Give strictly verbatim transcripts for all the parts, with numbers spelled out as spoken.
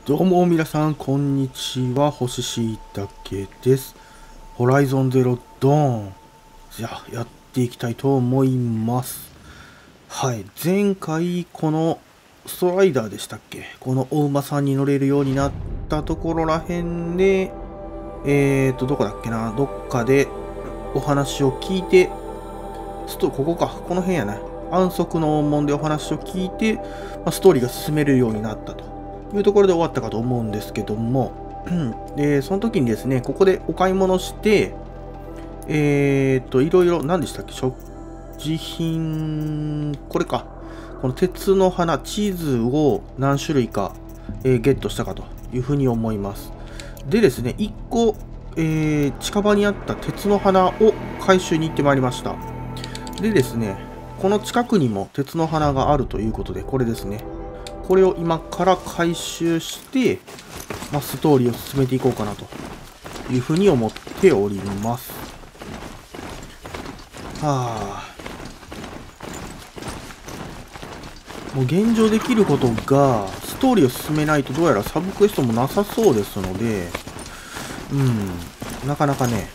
どうも皆さん、こんにちは。星しいたけです。ホライゾンゼロドーン。じゃあ、やっていきたいと思います。はい。前回、このストライダーでしたっけ、このお馬さんに乗れるようになったところらへんで、えーと、どこだっけな、どっかでお話を聞いて、ちょっとここか、この辺やな。安息の門問でお話を聞いて、まあ、ストーリーが進めるようになったというところで終わったかと思うんですけども、で、その時にですね、ここでお買い物して、えーっと、いろいろ、何でしたっけ、食事品、これか、この鉄の花、チーズを何種類か、えーゲットしたかというふうに思います。でですね、いっこ、えー近場にあった鉄の花を回収に行ってまいりました。でですね、この近くにも鉄の花があるということで、これですね。これを今から回収して、まあ、ストーリーを進めていこうかなというふうに思っております。はあ。もう現状できることが、ストーリーを進めないとどうやらサブクエストもなさそうですので、うん、なかなかね、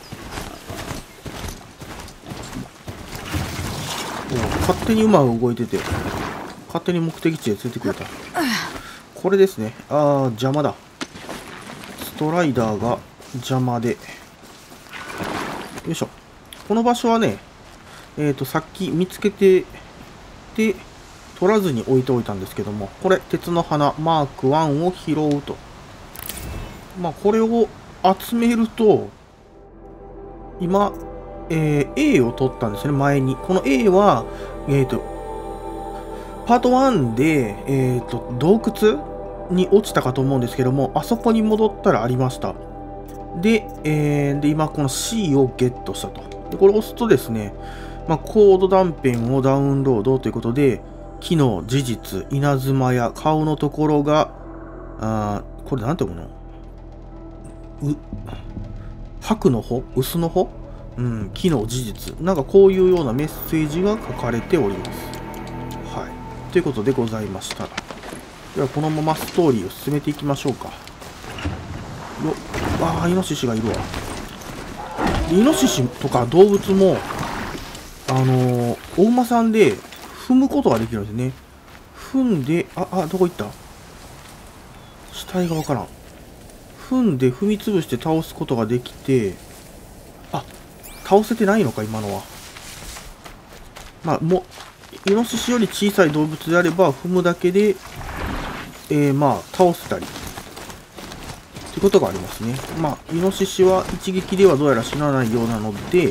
勝手に馬が動いてて、勝手に目的地へ連れてくれた。これですね。ああ、邪魔だ。ストライダーが邪魔で。よいしょ。この場所はね、えっと、さっき見つけて、で、取らずに置いておいたんですけども、これ、鉄の花、マークワンを拾うと。まあ、これを集めると、今、えー、A を取ったんですね、前に。この A は、えっと、パートワンで、えっと、洞窟に落ちたかと思うんですけども、あそこに戻ったらありました。で、えー、で、今この C をゲットしたと。で、これを押すとですね、まあ、コード断片をダウンロードということで、機能、事実、稲妻や顔のところが、あー、これなんていうの？う、白の方？薄の方？うん、機能、事実。なんかこういうようなメッセージが書かれております。はい。ということでございました。では、このままストーリーを進めていきましょうか。よっ、わあ、イノシシがいるわ。イノシシとか動物も、あのー、お馬さんで踏むことができるんですね。踏んで、あ、あ、どこ行った？死体がわからん。踏んで踏み潰して倒すことができて、あ、倒せてないのか、今のは。まあ、もう、イノシシより小さい動物であれば、踏むだけで、えー、まあ、倒せたり、っていうことがありますね。まあ、イノシシは一撃ではどうやら死なないようなので、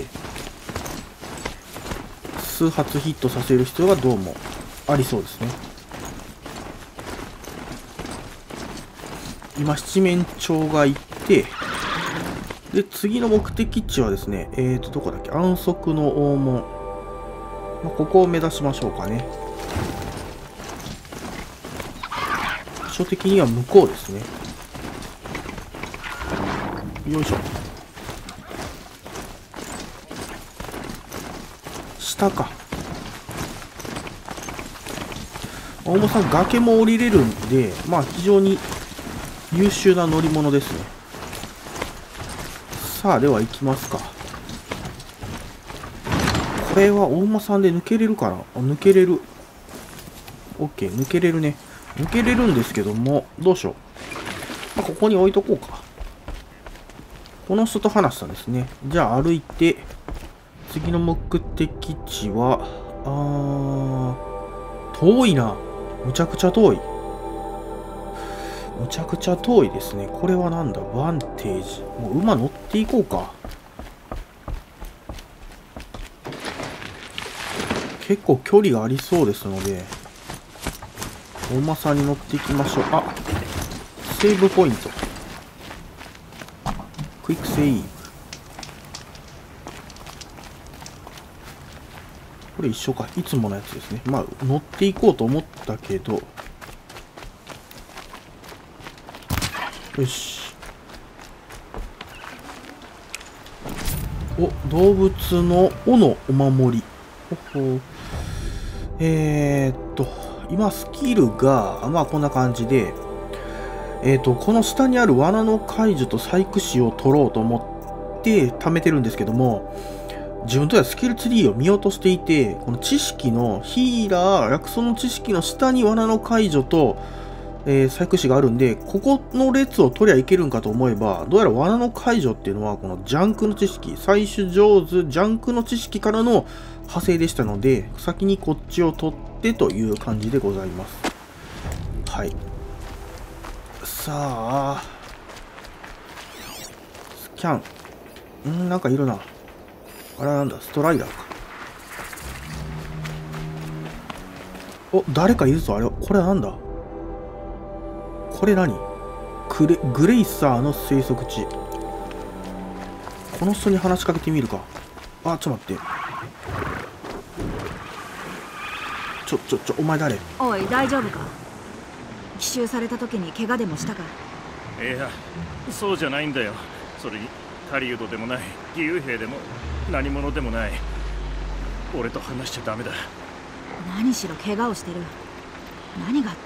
数発ヒットさせる必要がどうもありそうですね。今、七面鳥がいて、で、次の目的地はですね、えーと、どこだっけ、安息の大門。まあ、ここを目指しましょうかね。場所的には向こうですね。よいしょ。下か。大間さん、崖も降りれるんで、まあ、非常に優秀な乗り物ですね。さあ、では行きますか。これは大間さんで抜けれるかな？あ、抜けれる。OK、抜けれるね。抜けれるんですけども、どうしよう。まあ、ここに置いとこうか。この人と話したんですね。じゃあ歩いて、次の目的地は、あー、遠いな。むちゃくちゃ遠い。むちゃくちゃ遠いですね。これはなんだ？バンテージ。もう馬乗っていこうか。結構距離がありそうですので、お馬さんに乗っていきましょう。あ、セーブポイント。クイックセーブ。これ一緒か。いつものやつですね。まあ、乗っていこうと思ったけど。よし。お、動物の尾のお守り。ほほ。えーっと、今スキルが、まあこんな感じで、 えっと、この下にある罠の解除と細工師を取ろうと思って貯めてるんですけども、自分とはスキルツリーを見落としていて、この知識のヒーラー、薬草の知識の下に罠の解除と、えー、細工師があるんで、ここの列を取りゃいけるんかと思えば、どうやら罠の解除っていうのは、このジャンクの知識、採取上手、ジャンクの知識からの派生でしたので、先にこっちを取ってという感じでございます。はい。さあ、スキャン。んー、なんかいるな。あれはなんだ、ストライダーか。お、誰かいるぞ、あれ。これはなんだ。これ何？グレ、グレイサーの生息地。この人に話しかけてみるか。あ、ちょっと待って。ちょ、ちょ、ちょ、お前誰？ おい、大丈夫か？奇襲された時に怪我でもしたか？ いや、そうじゃないんだよ。それに狩人でもない、義勇兵でも何者でもない。俺と話しちゃダメだ。 何しろ怪我をしてる。何があった？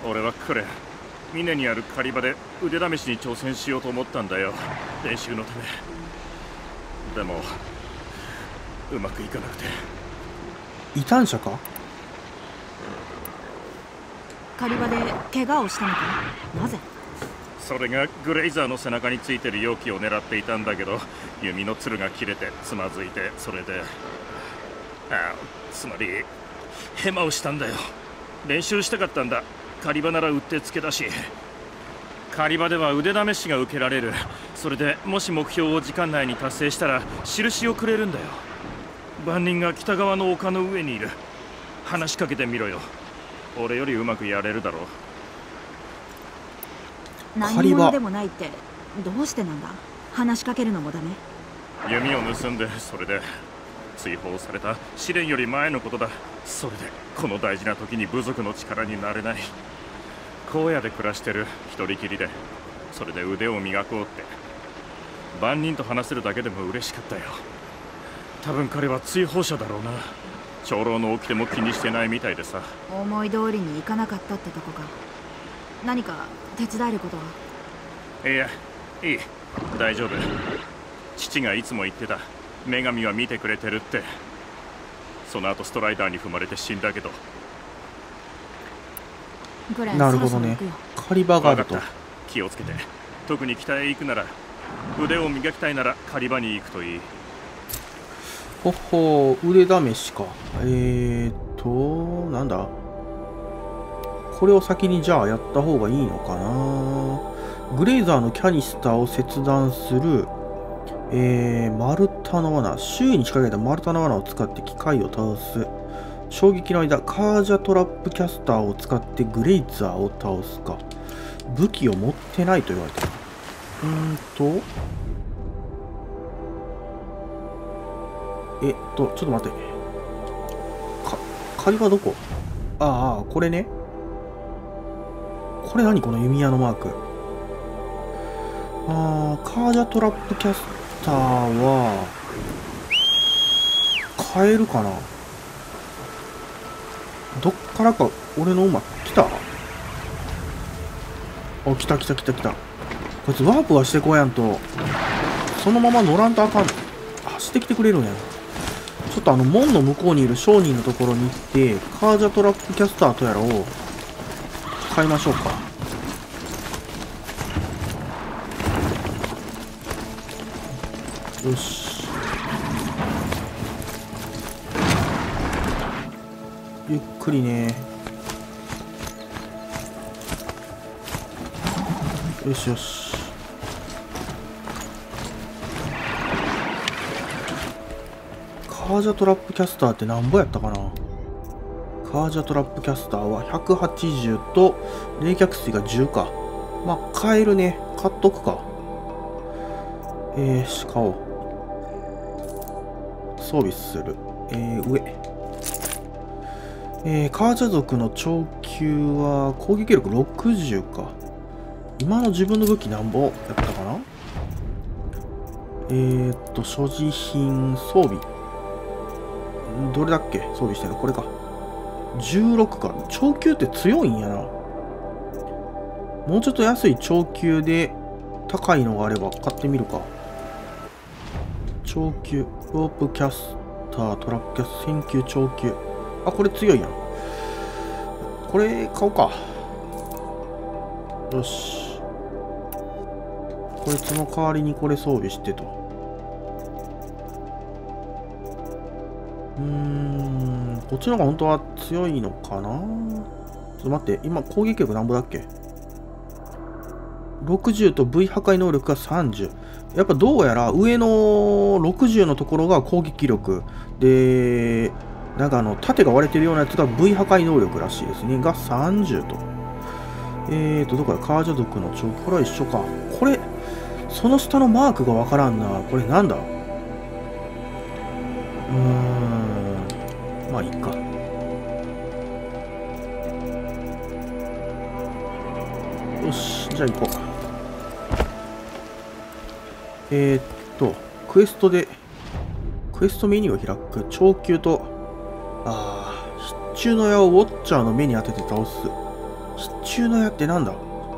俺はこれ峰にある狩り場で腕試しに挑戦しようと思ったんだよ、練習のため。でもうまくいかなくて。 異端者か？ 狩り場で怪我をしたのか？なぜ？ それがグレイザーの背中についてる容器を狙っていたんだけど、弓のつるが切れてつまずいて、それであつまりヘマをしたんだよ。練習したかったんだ。狩り場ならうってつけだし、狩り場では腕試しが受けられる。それでもし目標を時間内に達成したら印をくれるんだよ。番人が北側の丘の上にいる。話しかけてみろよ。俺よりうまくやれるだろう。 何者でもないってどうしてなんだ？話しかけるのもダメ？ 弓を盗んで、それで追放された試練より前のことだ。それでこの大事な時に部族の力になれない。荒野で暮らしてる一人きりで、それで腕を磨こうって。万人と話せるだけでも嬉しかったよ。多分彼は追放者だろうな。長老の掟も気にしてないみたいでさ。 思い通りにいかなかったってとこか。何か手伝えることは？ いや、いい、大丈夫。父がいつも言ってた。女神は見てくれてるって。その後ストライダーに踏まれて死んだけど。 なるほどね。狩り場があると。 気をつけて。特に北へ行くなら、腕を磨きたいなら狩り場に行くといい。 ほほう、腕試しか。えーっと、なんだこれを先にじゃあやった方がいいのかな。グレイザーのキャニスターを切断する。えー、丸太の罠。周囲に仕掛けた丸太の罠を使って機械を倒す。衝撃の間、カージャトラップキャスターを使ってグレイザーを倒すか。武器を持ってないと言われてる。うーんと。えっと、ちょっと待って。か、狩り場どこ？ああ、これね。これ何この弓矢のマーク。あー、カージャトラップキャスターは、買えるかな？どっからか俺の馬来た？あ、来た来た来た来た。こいつワープはしてこやんと、そのまま乗らんとあかん。走ってきてくれるんやな。ちょっとあの門の向こうにいる商人のところに行って、カージャトラップキャスターとやらを買いましょうか。よし。ゆっくりね。よしよし。カージャトラップキャスターってなんぼやったかな。カージャトラップキャスターはひゃくはちじゅうと冷却水がじゅうか。まあ買えるね。買っとくか。えー、し買おう。装備する。えー、上。えー、カージャ族の長級は攻撃力ろくじゅうか。今の自分の武器なんぼやったかな。えーっと、所持品、装備。どれだっけ装備してるこれか。じゅうろくか。長級って強いんやな。 もうちょっと安い長級で高いのがあれば買ってみるか。長級ロープキャスター、トラックキャス選球長級。あ、これ強いやん。これ買おうか。よし、こいつの代わりにこれ装備してと。うーん、こっちの方が本当は強いのかな。ちょっと待って、今攻撃力なんぼだっけ。ろくじゅうと V 破壊能力がさんじゅう。やっぱどうやら上のろくじゅうのところが攻撃力で、なんかあの盾が割れてるようなやつが V 破壊能力らしいですね。がさんじゅうと。えーと、どこや、カージャ族の長期。これは一緒か。これ、その下のマークがわからんな。これなんだ。うーん。まあいいか。よし、じゃあ行こう。えー、っと、クエストで、クエストメニューを開く。長級と、ああ、必中の矢をウォッチャーの目に当てて倒す。必中の矢ってなんだ。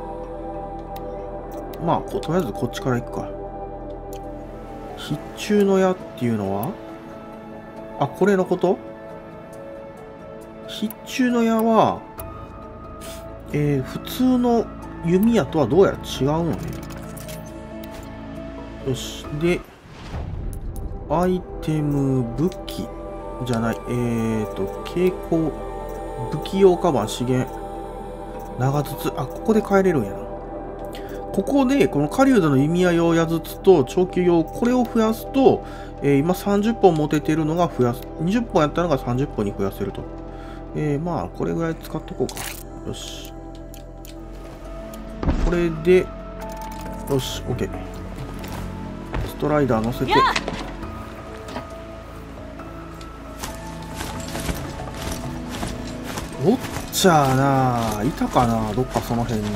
まあ、とりあえずこっちから行くか。必中の矢っていうのは、あ、これのこと？必中の矢は、えー、普通の弓矢とはどうやら違うのね。よし。で、アイテム、武器じゃない。えーと、蛍光、武器用カバン、資源、長筒。あ、ここで変えれるんやな。ここで、この狩人の弓矢用矢筒と長級用、これを増やすと、えー、今さんじゅっぽん持ててるのが増やす。にじゅっぽんやったのがさんじゅっぽんに増やせると。えー、まあ、これぐらい使っとこうか。よし。これで、よし、OK。ストライダー乗せて。おっちゃーなー。いたかな、どっかその辺に。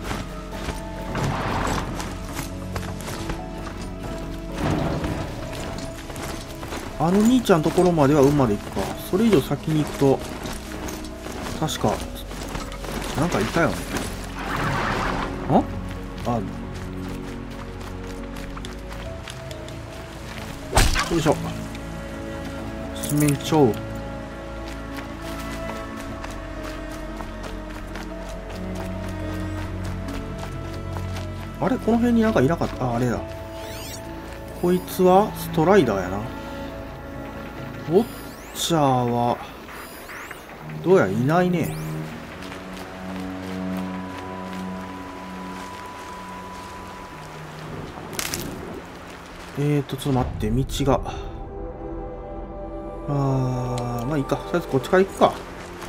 あの兄ちゃんのところまでは馬で行くか。それ以上先に行くと、確か、なんかいたよね。ああ、よいしょ。七面鳥。あれこの辺になんかいなかった。あ、あれだ。こいつはストライダーやな。ウォッチャーは、どうやらいないね。えーと、ちょっと待って、道が。あー、まあいいか。とりあえずこっちから行くか。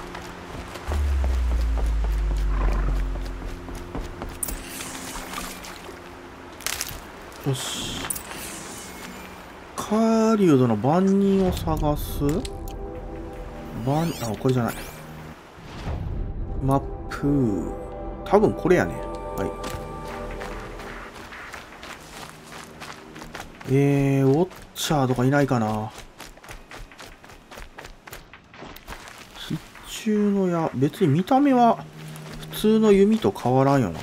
よし。狩人の番人を探す。番、あ、これじゃない。マップ。多分これやね。はい。えー、ウォッチャーとかいないかな。必中の矢。別に見た目は普通の弓と変わらんよな。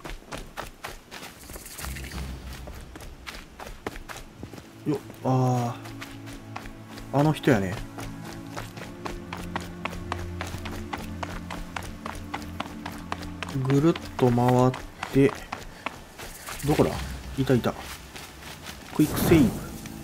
よ、あー。あの人やね。ぐるっと回って、どこだ？いたいた。クイックセーブ。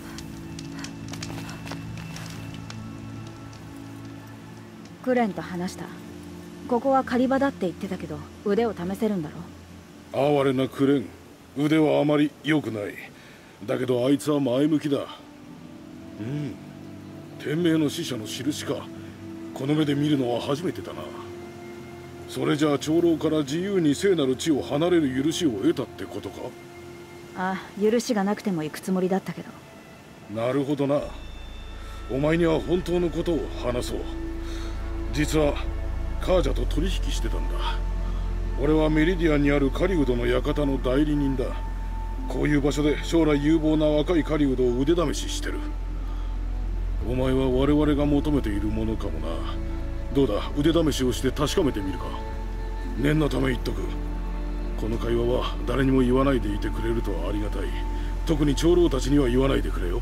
クレンと話した。ここは狩り場だって言ってたけど、腕を試せるんだろ。 哀れなクレン、腕はあまり良くない。だけどあいつは前向きだ。うん、天命の使者の印か。この目で見るのは初めてだな。それじゃあ長老から自由に聖なる地を離れる許しを得たってことか。 ああ、許しがなくても行くつもりだったけど。 なるほどな。お前には本当のことを話そう。実はカージャと取引してたんだ。俺はメリディアンにある狩人の館の代理人だ。こういう場所で将来有望な若い狩人を腕試ししてる。お前は我々が求めているものかもな。どうだ、腕試しをして確かめてみるか。念のため言っとく。 この会話は誰にも言わないでいてくれるとはありがたい。特に長老たちには言わないでくれよ。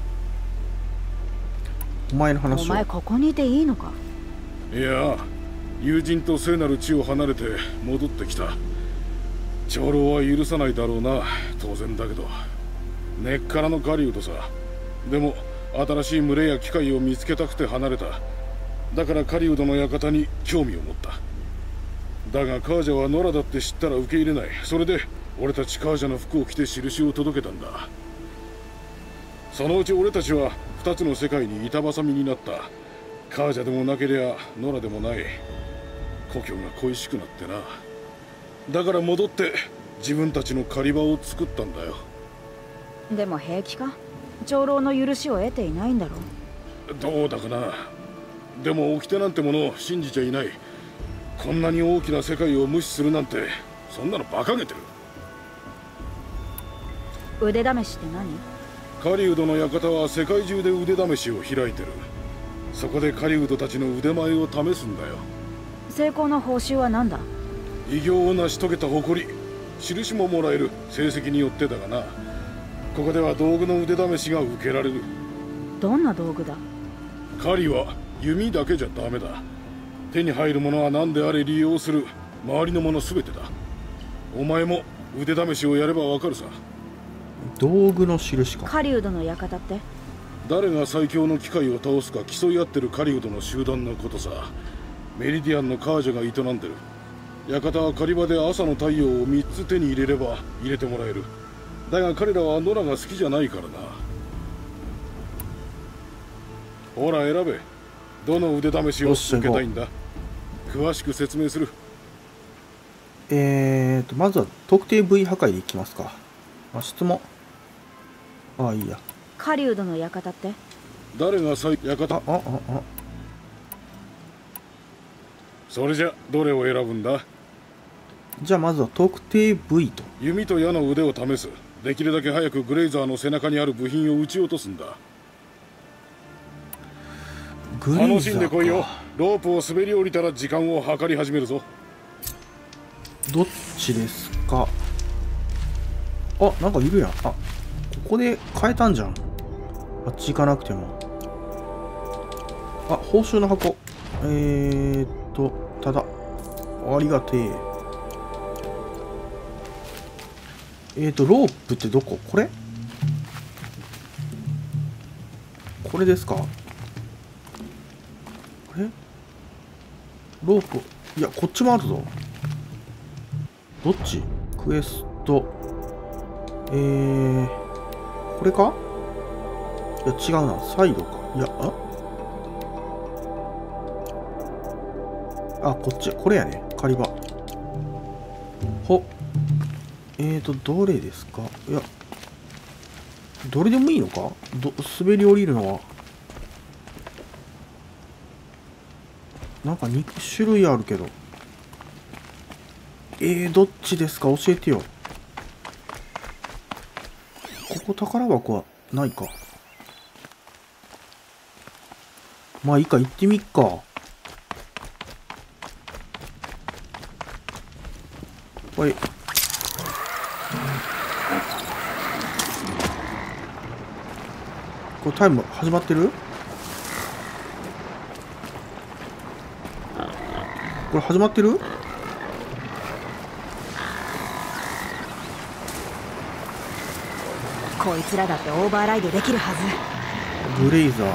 お前の話を。 お前ここにいていいのか？ いや、友人と聖なる地を離れて戻ってきた。長老は許さないだろうな、当然だけど。根っからの狩人さ。でも新しい群れや機会を見つけたくて離れた。だから狩人の館に興味を持った。だがカージャはノラだって知ったら受け入れない。それで俺たちカージャの服を着て印を届けたんだ。そのうち俺たちは二つの世界に板挟みになった。カージャでもなけりゃノラでもない。故郷が恋しくなってな。だから戻って自分たちの狩り場を作ったんだよ。 でも平気か？長老の許しを得ていないんだろう。どうだかな。でも掟なんてものを信じちゃいない。こんなに大きな世界を無視するなんて、そんなの馬鹿げてる。 腕試しって何？ 狩人の館は世界中で腕試しを開いてる。そこで狩人たちの腕前を試すんだよ。 成功の報酬は何だ？ 偉業を成し遂げた誇り、印ももらえる。成績によってだがな。ここでは道具の腕試しが受けられる。 どんな道具だ？ 狩りは弓だけじゃダメだ。手に入るものは何であれ利用する。周りのもの全てだ。お前も腕試しをやればわかるさ。 道具の印か。 狩人の館って？ 誰が最強の機械を倒すか競い合ってる狩人の集団のことさ。メリディアンのカージャが営んでる。館は狩り場で朝の太陽をみっつ手に入れれば入れてもらえる。だが彼らはノラが好きじゃないからな。ほら選べ。どの腕試しを受けたいんだ？詳しく説明する。 えーとまずは特定部位破壊でいきますか。あ、質問。ああ、いいや。 狩人の館って？ 誰が最館？ ああああ。 それじゃどれを選ぶんだ？ じゃあまずは特定部位と。 弓と矢の腕を試す。できるだけ早くグレイザーの背中にある部品を撃ち落とすんだ。 グレイザーか。 楽しんでこいよ。ロープを滑り降りたら時間を計り始めるぞ。 どっちですか？あ、なんかいるやん。あ、ここで変えたんじゃん。あっち行かなくても。あ、報酬の箱。えーっと、ただ、ありがてえ。えーと、ロープってどこ？これ？これですか？え？ロープ、いや、こっちもあるぞ。どっち？クエスト。えー、これか？いや、違うな。サイドか。いや、あ？あ、こっち。これやね。狩り場。ほっ。えーと、どれですか？いや、どれでもいいのか？ど、滑り降りるのは。なんかに種類あるけど。えー、どっちですか？教えてよ。ここ宝箱はないか。まあいいか、行ってみっか。はい。これタイム始まってる？これ始まってる？ こいつらだってオーバーライドできるはず。 グレイザー。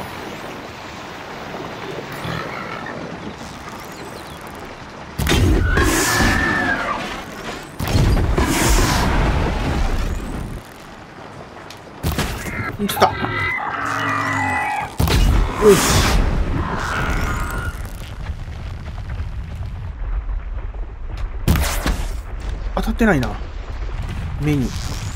来た。よし。当たってないな。目に。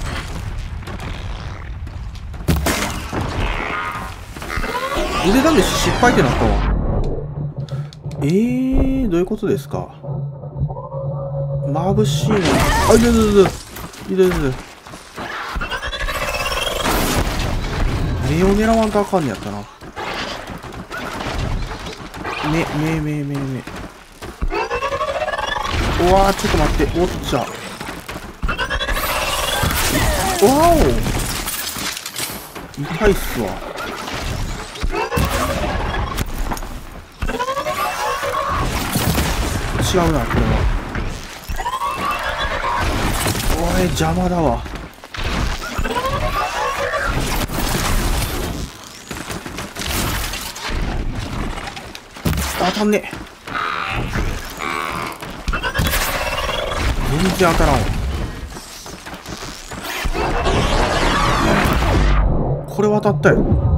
腕試し失敗ってなったわ。えー、どういうことですか？眩しいね。あ、いるいるいる。いるいる。目を狙わんとあかんねやったな。目、目、目、目、目。うわー、ちょっと待って。おっちゃ。 わお、痛いっすわ。違うなこれは。おい邪魔だわ。当たんねえ。全然当たらんわ。これは当たったよ。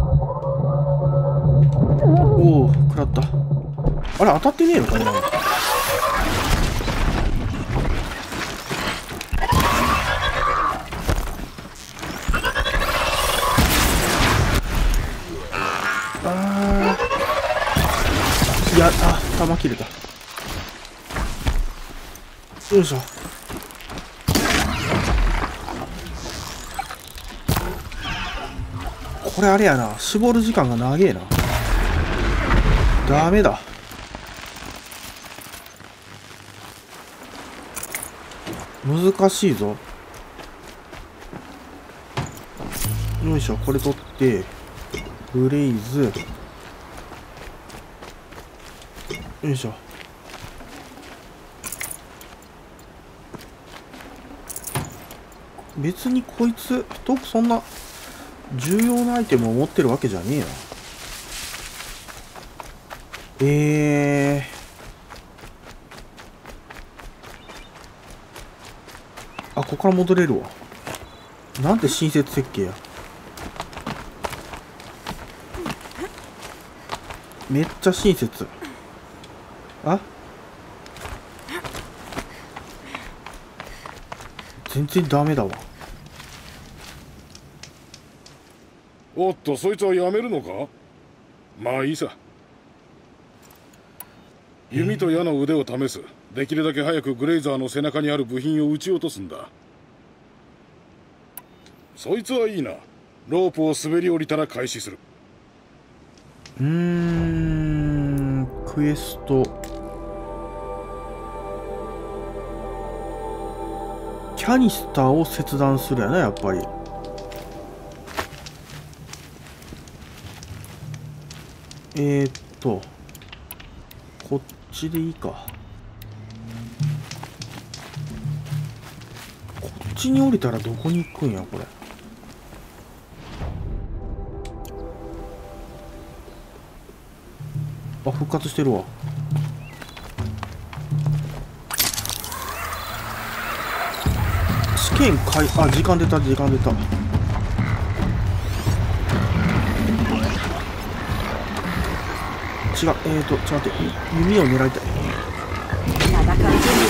おお食らった。あれ当たってねえのかな。あーいや、あ、弾切れた。よいしょ。これあれやな、絞る時間が長えな。ダメだ。難しいぞ。よいしょ、これ取ってブレイズ。よいしょ。別にこいつとそんな重要なアイテムを持ってるわけじゃねえな。えー、あ、ここから戻れるわ。なんて親切設計や。めっちゃ親切。あ、全然ダメだわ。 おっと、そいつはやめるのか。まあいいさ。弓と矢の腕を試す。できるだけ早くグレイザーの背中にある部品を撃ち落とすんだ。そいつはいいな。ロープを滑り降りたら開始する。 うーん、クエスト。キャニスターを切断するやな、やっぱり。えー、っとこっちでいいか。こっちに降りたらどこに行くんやこれ。あ、復活してるわ。試験開、あ、時間出た時間出た。違う、えーと、ちょっと待って、弓を狙いたい。 戦う準備ができて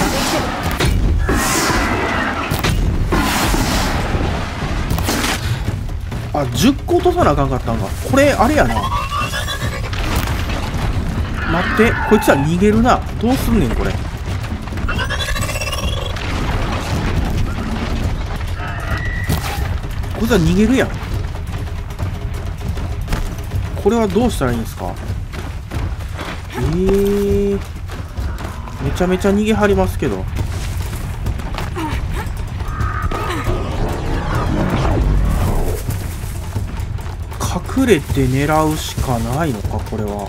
る。 あ、じゅっこ落とさなあかんかったんか。これ、あれやな。待って、こいつは逃げるな。どうすんねん、これ。こいつは逃げるやん。これはどうしたらいいんですか。えー、めちゃめちゃ逃げはりますけど。隠れて狙うしかないのか、これは。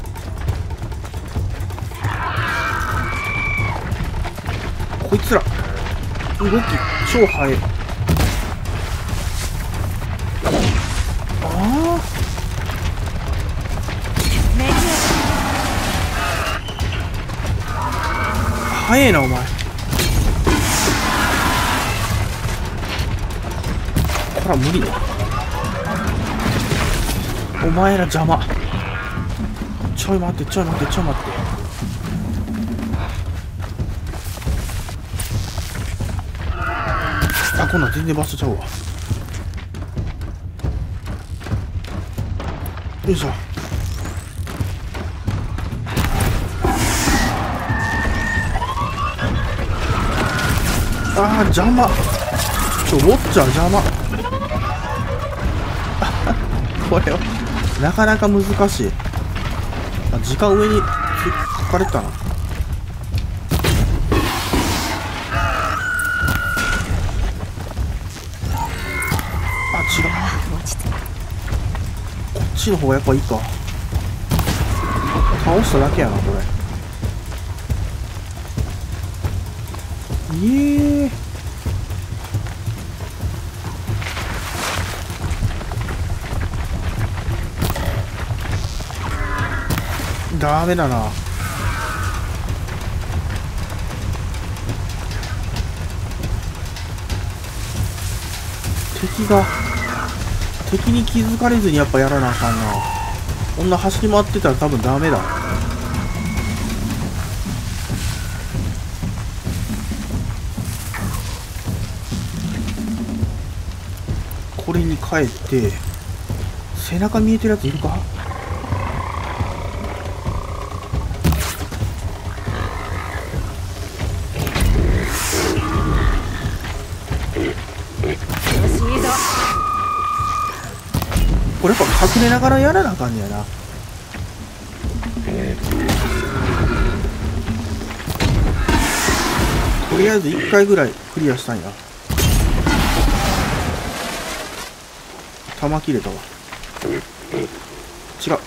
こいつら動き超速い。ああ、速えなお前。こら無理だ。お前ら邪魔。ちょい待ってちょい待ってちょい待って。あ、こんなん全然場所ちゃうわ。よいしょ。あー邪魔。ちょウォッチャー邪魔。これはなかなか難しい。あ、時間上に書かれたな。 ちの方がやっぱいいか。倒しただけやなこれ。いえーダメだな。敵が敵に気づかれずにやっぱやらなあかんな。こんな走り回ってたら多分ダメだ。これに帰って背中見えてるやついるか。これやっぱ隠れながらやらなあかんねやな。とりあえずいっかいぐらいクリアしたんや。弾切れたわ。違う。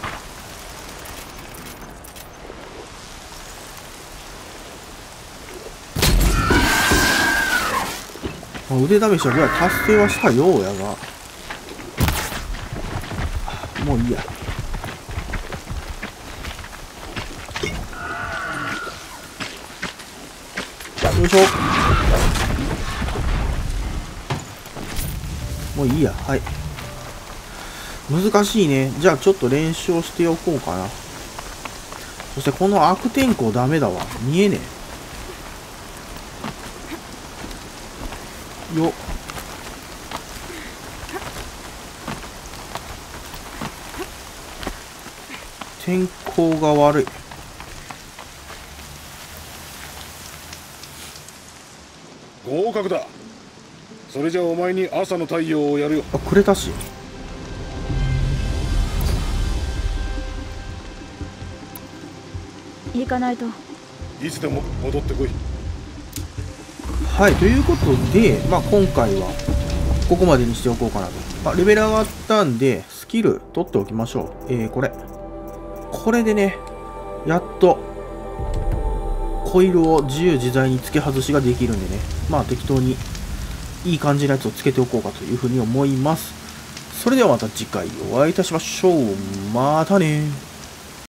まあ腕試しはぐらい達成はしたようやが、もういいや。よいしょ。もういいや。はい。難しいね。じゃあちょっと練習をしておこうかな。そしてこの悪天候ダメだわ。見えねえ。よっ。天候が悪い。 合格だ。それじゃあお前に朝の太陽をやるよ。 あ、くれたし。 行かないと。 いつでも戻ってこい。 はい、ということで、まあ、今回はここまでにしておこうかなと。まあ、レベル上がったんでスキル取っておきましょう。えー、これこれでね、やっとコイルを自由自在に付け外しができるんでね、まあ適当にいい感じのやつをつけておこうかというふうに思います。それではまた次回お会いいたしましょう。またねー。